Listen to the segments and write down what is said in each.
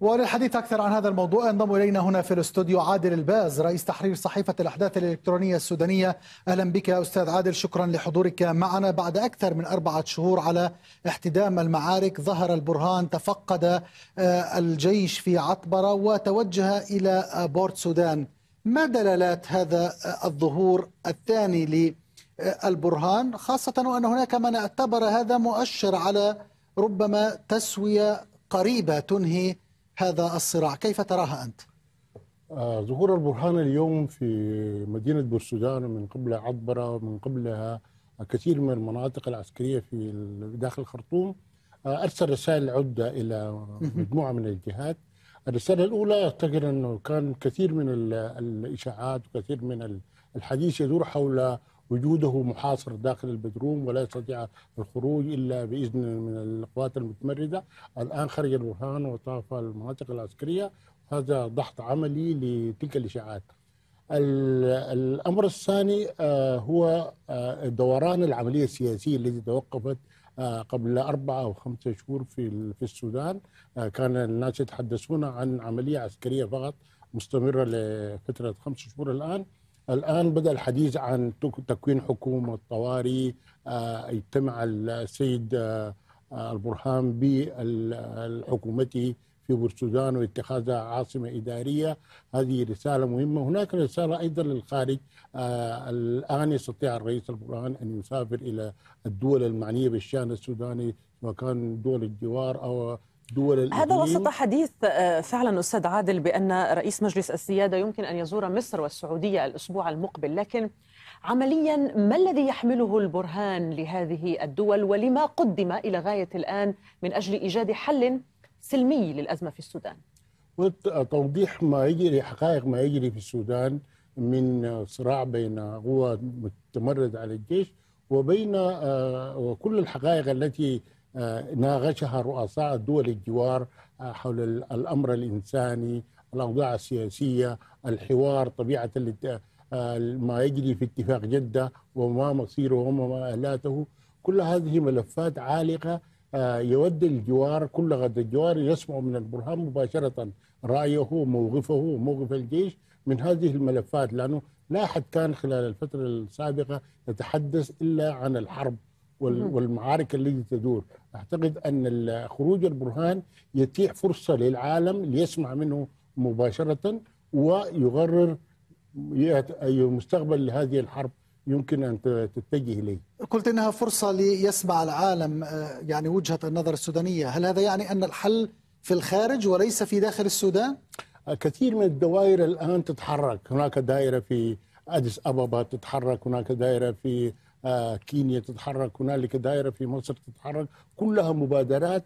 وللحديث أكثر عن هذا الموضوع ينضم إلينا هنا في الاستوديو عادل الباز، رئيس تحرير صحيفة الأحداث الإلكترونية السودانية. أهلا بك أستاذ عادل، شكرا لحضورك معنا. بعد أكثر من 4 شهور على احتدام المعارك ظهر البرهان، تفقد الجيش في عطبرة وتوجه إلى بورت سودان. ما دلالات هذا الظهور الثاني للبرهان، خاصة وأن هناك من اعتبر هذا مؤشر على ربما تسوية قريبة تنهي هذا الصراع؟ كيف تراها أنت؟ ظهور البرهان اليوم في مدينة بورسودان ومن قبلها عطبرة ومن قبلها كثير من المناطق العسكرية في داخل الخرطوم أرسل رسائل عدة إلى مجموعة من الجهات. الرسالة الأولى أعتقد أنه كان كثير من الإشاعات وكثير من الحديث يدور حول وجوده محاصر داخل البدروم ولا يستطيع الخروج إلا بإذن من القوات المتمردة. الآن خرج البرهان وطاف المناطق العسكرية، هذا ضغط عملي لتلك الإشاعات. الأمر الثاني هو دوران العملية السياسية التي توقفت قبل 4 أو 5 شهور في السودان. كان الناس يتحدثون عن عملية عسكرية فقط مستمرة لفترة 5 شهور. الآن بدأ الحديث عن تكوين حكومة طوارئ، يجتمع السيد البرهان بحكومته في بورسودان واتخاذها عاصمة إدارية. هذه رسالة مهمة. هناك رسالة أيضا للخارج. الآن يستطيع الرئيس البرهان أن يسافر إلى الدول المعنية بالشأن السوداني، سواء كان دول الجوار أو دول الإقليم. هذا وسط حديث فعلا أستاذ عادل بأن رئيس مجلس السيادة يمكن أن يزور مصر والسعودية الأسبوع المقبل، لكن عمليا ما الذي يحمله البرهان لهذه الدول ولما قدم إلى غاية الآن من أجل إيجاد حل سلمي للأزمة في السودان؟ توضيح ما يجري، حقائق ما يجري في السودان من صراع بين قوى متمردة على الجيش وبين وكل الحقائق التي ناقشها رؤساء الدول الجوار حول الأمر الإنساني، الأوضاع السياسية، الحوار، طبيعة ما يجري في اتفاق جدة وما مصيره وما مآلاته. كل هذه ملفات عالقة. يود الجوار، كل غد الجوار يسمع من البرهان مباشرة رأيه وموقفه وموقف الجيش من هذه الملفات، لأنه لا أحد كان خلال الفترة السابقة يتحدث إلا عن الحرب والمعارك التي تدور. أعتقد أن خروج البرهان يتيح فرصة للعالم ليسمع منه مباشرة ويقرر أي مستقبل لهذه الحرب يمكن أن تتجه إليه. قلت إنها فرصة ليسمع العالم يعني وجهة النظر السودانية. هل هذا يعني أن الحل في الخارج وليس في داخل السودان؟ كثير من الدوائر الآن تتحرك. هناك دائرة في أديس أبابا تتحرك، هناك دائرة في كينيا تتحرك، هنالك دائرة في مصر تتحرك. كلها مبادرات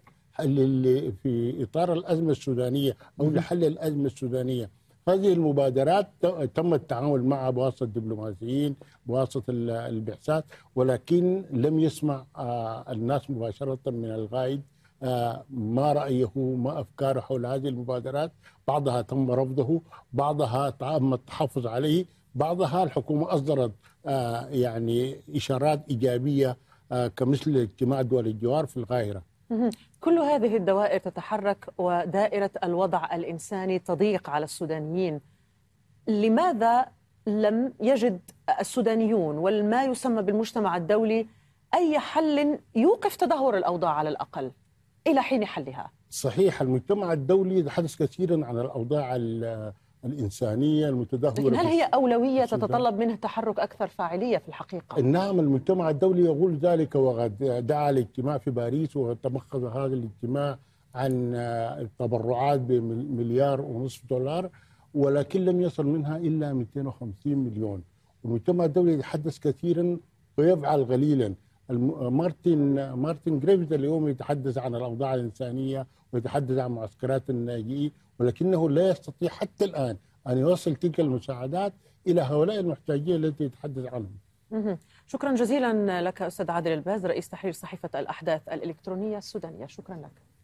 في إطار الأزمة السودانية أو لحل الأزمة السودانية. هذه المبادرات تم التعامل معها بواسطة الدبلوماسيين، بواسطة البعثات، ولكن لم يسمع الناس مباشرة من القائد ما رأيه ما أفكاره حول هذه المبادرات. بعضها تم رفضه، بعضها تم التحفظ عليه، بعضها الحكومة أصدرت يعني إشارات إيجابية كمثل اجتماع دول الجوار في القاهرة. كل هذه الدوائر تتحرك ودائرة الوضع الإنساني تضيق على السودانيين. لماذا لم يجد السودانيون والما يسمى بالمجتمع الدولي أي حل يوقف تدهور الأوضاع على الأقل إلى حين حلها؟ صحيح، المجتمع الدولي يتحدث كثيرا عن الأوضاع الإنسانية المتدهورة، لكن هل هي أولوية تتطلب منه تحرك أكثر فاعلية في الحقيقة؟ نعم، المجتمع الدولي يقول ذلك، وقد دعا الاجتماع في باريس وتمخض هذا الاجتماع عن تبرعات ب1.5 مليار، ولكن لم يصل منها إلا 250 مليون. والمجتمع الدولي يتحدث كثيرا ويفعل قليلا. مارتن جريفيث اليوم يتحدث عن الأوضاع الإنسانية ويتحدث عن معسكرات اللاجئين، ولكنه لا يستطيع حتى الآن أن يوصل تلك المساعدات إلى هؤلاء المحتاجين التي يتحدث عنهم. شكرا جزيلا لك أستاذ عادل الباز، رئيس تحرير صحيفة الأحداث الإلكترونية السودانية. شكرا لك.